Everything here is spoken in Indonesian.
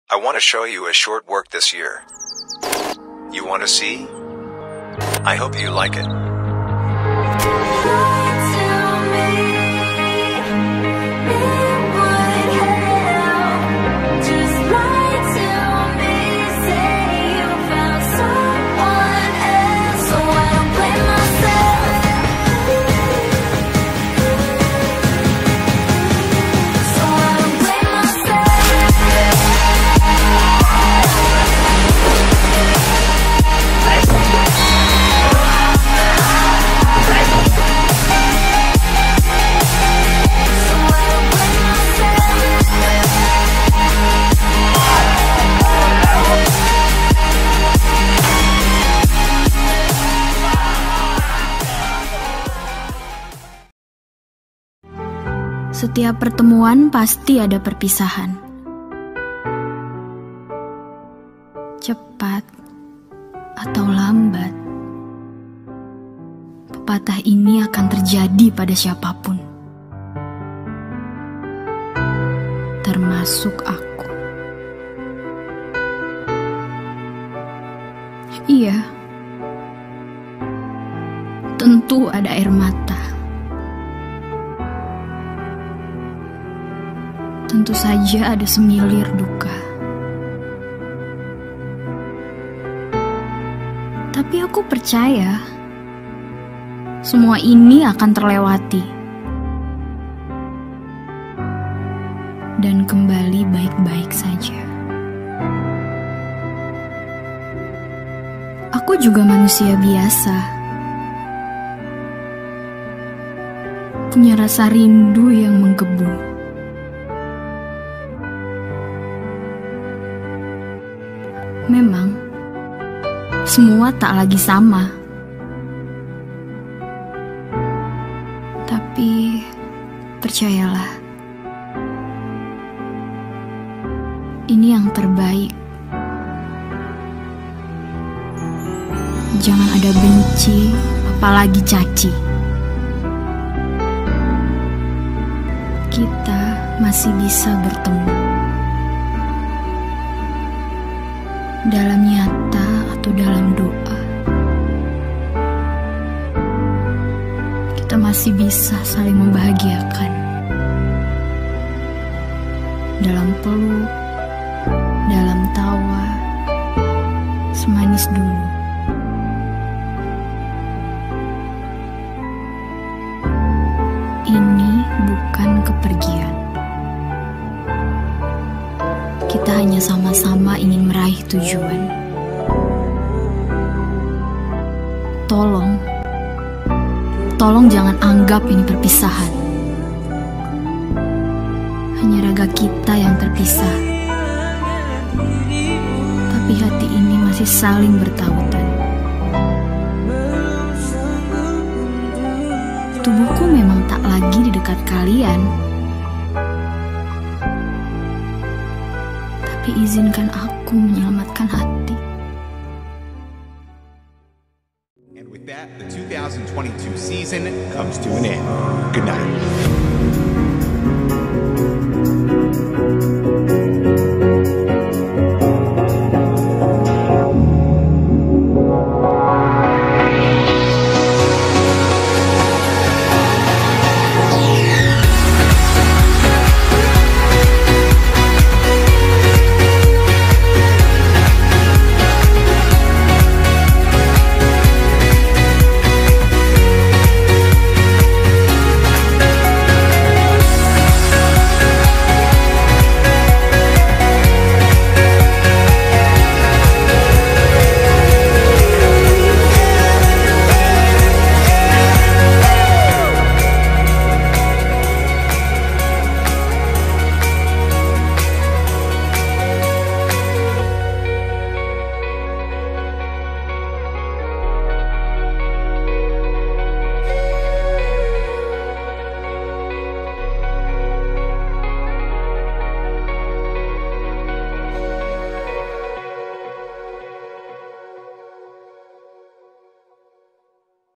I want to show you a short work this year. You want to see? I hope you like it. Setiap pertemuan pasti ada perpisahan. Cepat atau lambat, pepatah ini akan terjadi pada siapapun, termasuk aku. Iya, tentu ada air mata. Tentu saja ada semilir duka. Tapi aku percaya semua ini akan terlewati dan kembali baik-baik saja. Aku juga manusia biasa, punya rasa rindu yang menggebu. Memang, semua tak lagi sama. Tapi, percayalah, ini yang terbaik. Jangan ada benci, apalagi caci. Kita masih bisa bertemu. Dalam nyata atau dalam doa, kita masih bisa saling membahagiakan. Dalam peluk, dalam tawa, semanis dulu. Ini bukan kepergian. Kita hanya sama-sama ingin meraih tujuan. Tolong jangan anggap ini perpisahan. Hanya raga kita yang terpisah. Tapi hati ini masih saling bertautan. Tubuhku memang tak lagi di dekat kalian. Izinkan aku menyelamatkan hati. And with that, the 2022 season comes to an end. Good night.